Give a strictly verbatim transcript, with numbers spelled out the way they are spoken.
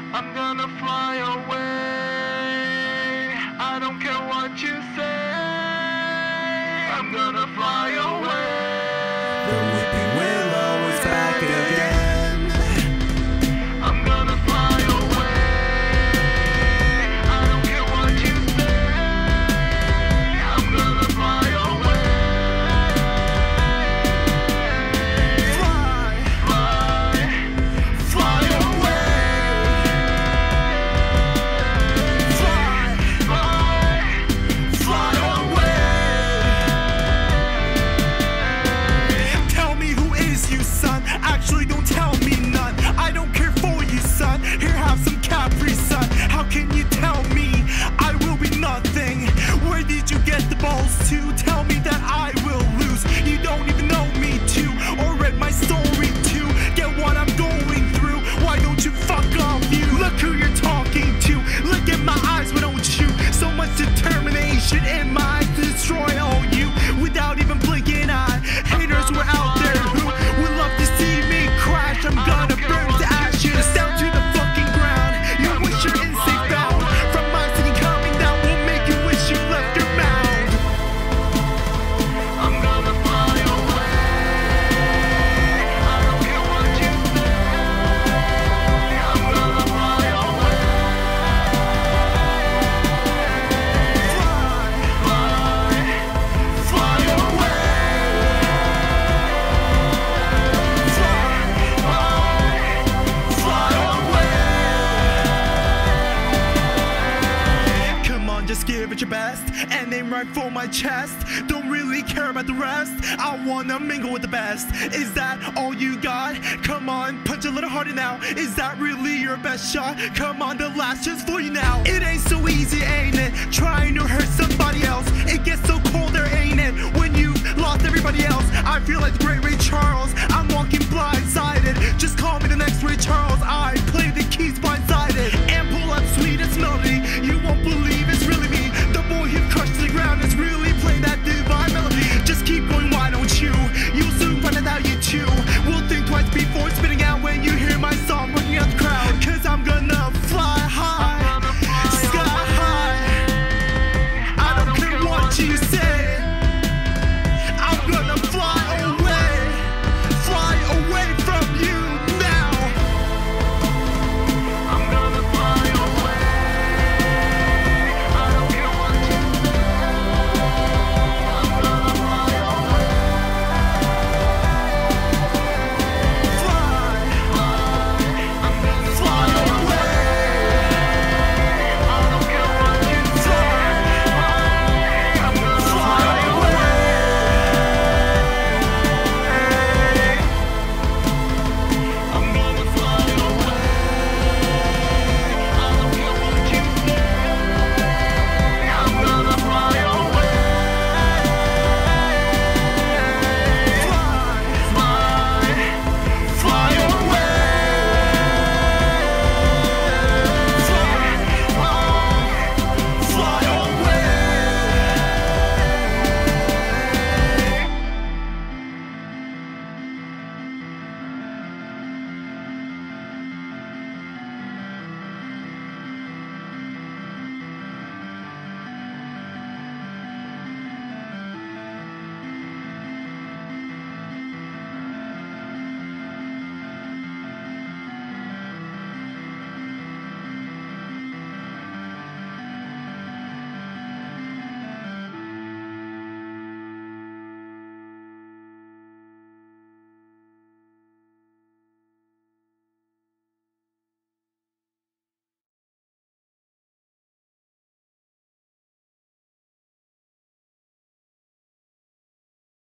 I'm gonna fly away. I don't care what you say. I'm gonna fly away. The weeping willow is back again. I'm gonna fly away. I don't care what you say. I'm gonna fly away. Fly, Fly, fly away. fly, Fly, fly away. tell me who is you, son. Actually, don't tell me none. I don't care for you, son. Here, have some Capri Sun. How can you tell me I will be nothing? Where did you get the balls to tell me that I will lose? You don't even know me too, or read my story too. Get what I'm going through. Why don't you fuck off, you? Look who you're talking to. Look at my eyes, why don't you? So much determination in my eyes to destroy all you without even blinking eye. Haters were out there who would love to see me crash. I'm gonna burn to ashes down to the fucking ground. You wish you're in safe bound from my city coming down. Will make you wish you left your mound. I'm gonna fly away. I don't care what you say. I'm gonna fly away. Fly, fly away. Fly, fly away. Come on, just give it your best and aim right for my chest. Don't really care about the rest. I wanna mingle with the best. Is that all you got? Come on, punch a little harder now. Is that really your best shot? Come on, the last chance for you now. It ain't so easy, ain't it? Trying to hurt somebody else. It gets so cold there, ain't it? When you've lost everybody else. I feel like the great Ray Charles. I'm walking blindsided. Just call me the next Ray Charles. I